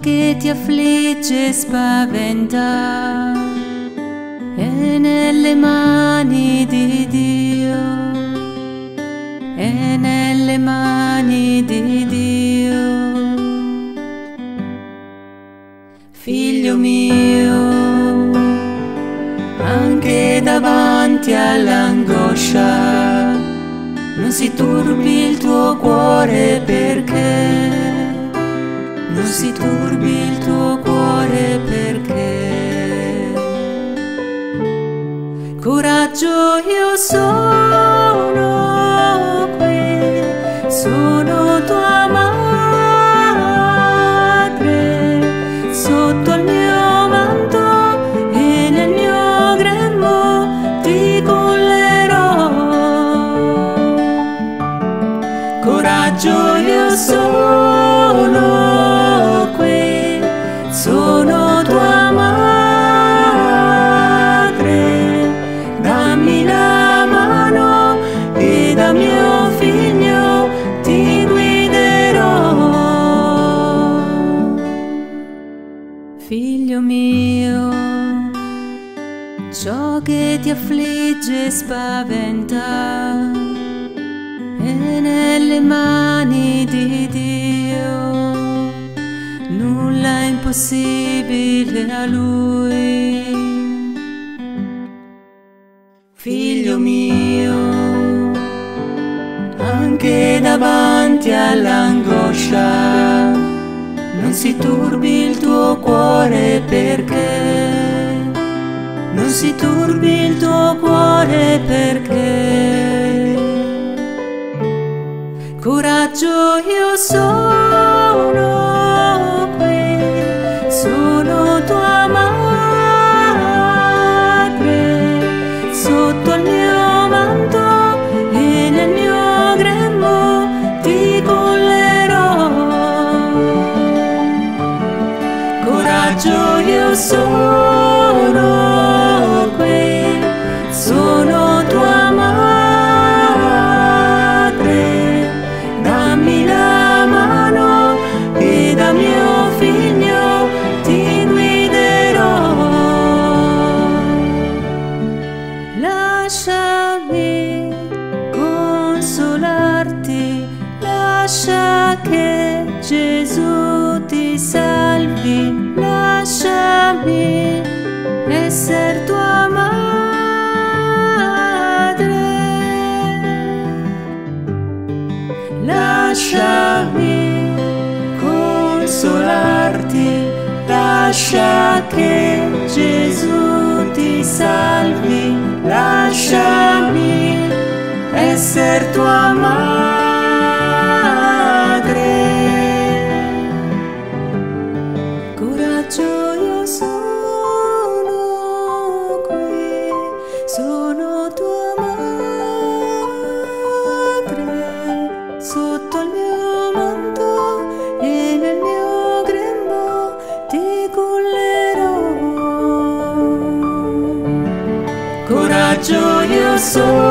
che ti affligge e spaventa è nelle mani di Dio, è nelle mani di Dio. Figlio mio, anche davanti all'angoscia non si turbi il tuo cuore, perché non si turbi il tuo cuore, perché coraggio, io sono qui, sono tua madre, sotto il mio manto e nel mio grembo ti cullerò. Coraggio, io sono qui, sono tua madre, dammi la mano e da mio figlio ti guiderò. Figlio mio, ciò che ti affligge e spaventa è nelle mani di Dio, nulla è impossibile a Lui. Figlio mio, anche davanti all'angoscia non si turbi il tuo cuore, perché non si turbi il tuo cuore, perché coraggio, io sono qui, sono tua madre, sotto il mio manto e nel mio grembo ti cullerò. Coraggio, io sono qui, sono tua madre, dammi la mano e da mio figlio ti guiderò. Lasciami consolarti, lascia che Gesù ti salvi, lasciami essere tua madre, lasciami consolarti, lascia che Gesù ti salvi, lasciami essere tua madre. Coraggio, io sono qui, sono tua madre, sotto il mio manto e nel mio grembo ti cullerò. Coraggio, io sono